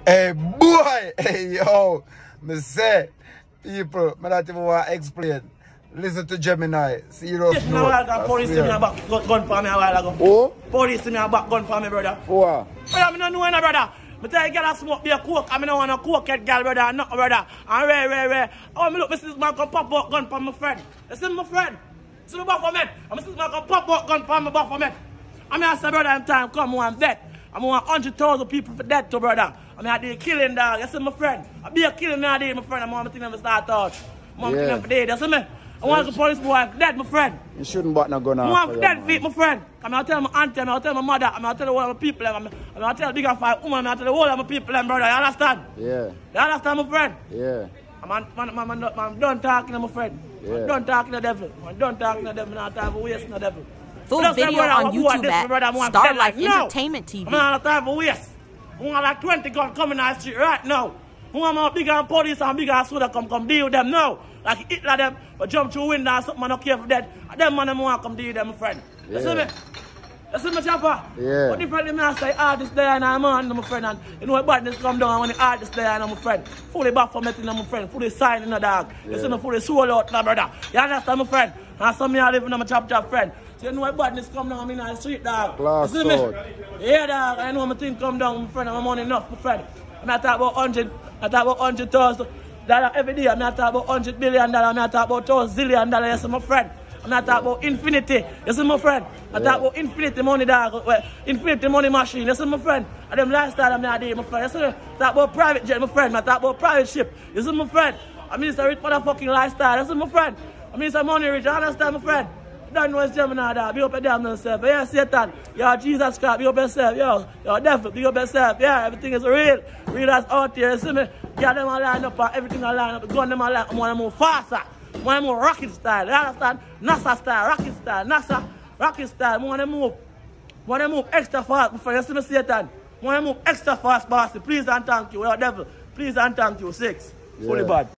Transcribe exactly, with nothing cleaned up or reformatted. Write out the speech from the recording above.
Hey boy, hey yo, me say, people, me not even want to explain. Listen to Gemini, serious yes, note. No, police to me a back gun for me a while ago. Oh? Police to me a back gun for me, brother. What? Brother, me don't know any brother. Me tell you, girl, I smoke be a coke. I mean, I want a coke, girl, brother, not brother. And rare, rare, rare. Oh, me look, me see this man come pop out gun for my friend. You see my friend? See me Baphomet. I see this man come pop out gun for my Baphomet. I mean, I say, brother, in time come, I'm dead. I'm want one hundred thousand people for dead to brother. I mean, I did killing dog. You see my friend? I be a killing me, I did my friend. I want to think them start out. I want to think them for dead. You see me? I want the police boy dead, my friend. You shouldn't but not going on. I want for dead feet, my friend. I mean, I tell my auntie, I tell my mother, I tell the whole of my people, I mean, I tell the bigger five woman, I tell the whole of my people, brother. You understand? Yeah. You understand, my friend? Yeah. I'm, I'm, I'm, I'm, I'm, I'm done talking to my friend. Yeah. I'm done talking to the devil. I'm done talking to the devil. I'm not time for waste the devil. Full video on YouTube at Star Life Entertainment T V. I'm not time for waste. I want like twenty guns coming on the street right now. I want my bigger police and bigger soda come come deal with them now. Like Hitler them, but jump through window and something, man, not care for dead. Them man, them want to come deal with them, my friend. Yeah. You see me? You see me, chopper? Yeah. But differently, me I say artist there and I'm on, my friend. And you know what badness come down when the artist there and my friend. Fully back for meeting, my friend. Fully sign in the dog. Yeah. You see me, fully soul out, my brother. You understand, my friend? And some me I live in my chop chop friend. So you know what badness come down, I mean, on the street, dog. Glass you see me? sword. Yeah, dog. I know my thing come down, my friend. I'm money enough, my friend. I'm not talking about one hundred, I talk about one hundred thousand dollars every day. I'm not talking about one hundred billion dollars. I'm not talking about one zillion dollars. You see, my friend. I'm not talking about infinity. You see, my friend. I talk about infinity money, dog. Well, infinity money machine. You see, my friend. And them lifestyle I'm not doing, my friend. You see, I talk about private jet, my friend. I talk about private ship. You see, my friend. I mean, it's a rich motherfucking lifestyle. You see, my friend. I mean, it's a money rich. You understand, my friend? Don't know it's Gemini, dog. Be up and damn yourself. Yeah, Satan. Yo, Jesus Christ. Be up yourself. Yo, yo, devil. Be up yourself. Yeah, everything is real. Real as out here. You see me? Yeah, them all line up and everything all line up. Gun them all line up. I want to move faster. I want to move rocket style. You understand? NASA style. Rocket style. NASA. Rocket style. I want to move. I want to move extra fast before you see me, Satan. I want to move extra fast, bossy. Please and thank you. Yo, devil. Please and thank you. Six. Yeah. Fully bad.